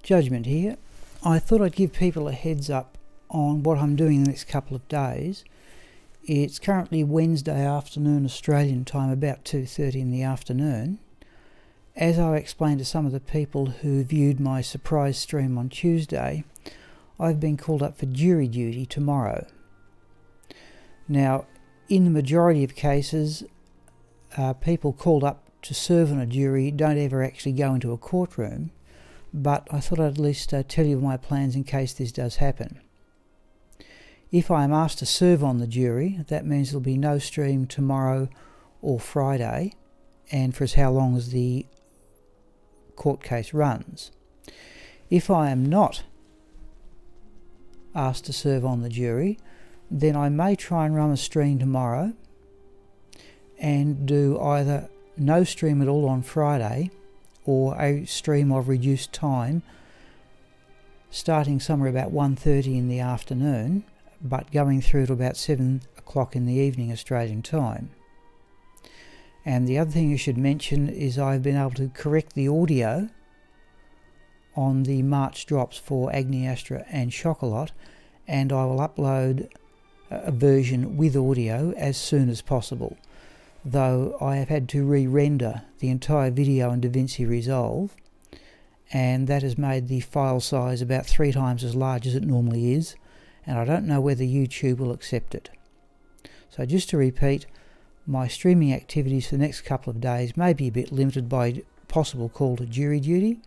Judgment here. I thought I'd give people a heads up on what I'm doing the next couple of days. It's currently Wednesday afternoon Australian time, about 2:30 in the afternoon. As I explained to some of the people who viewed my surprise stream on Tuesday, I've been called up for jury duty tomorrow. Now, in the majority of cases, people called up to serve on a jury don't ever actually go into a courtroom, but I thought I'd at least tell you my plans in case this does happen. If I am asked to serve on the jury, that means there'll be no stream tomorrow or Friday, and for as how long as the court case runs. If I am not asked to serve on the jury, then I may try and run a stream tomorrow and do either no stream at all on Friday or a stream of reduced time starting somewhere about 1:30 in the afternoon but going through to about 7 o'clock in the evening Australian time. And the other thing you should mention is I've been able to correct the audio on the March drops for Agni Astra and Chocolat, and I will upload a version with audio as soon as possible, though I have had to re-render the entire video in DaVinci Resolve, and that has made the file size about 3 times as large as it normally is, and I don't know whether YouTube will accept it. So just to repeat, my streaming activities for the next couple of days may be a bit limited by possible call to jury duty,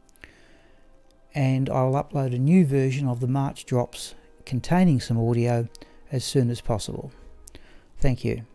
and I will upload a new version of the March drops containing some audio as soon as possible. Thank you.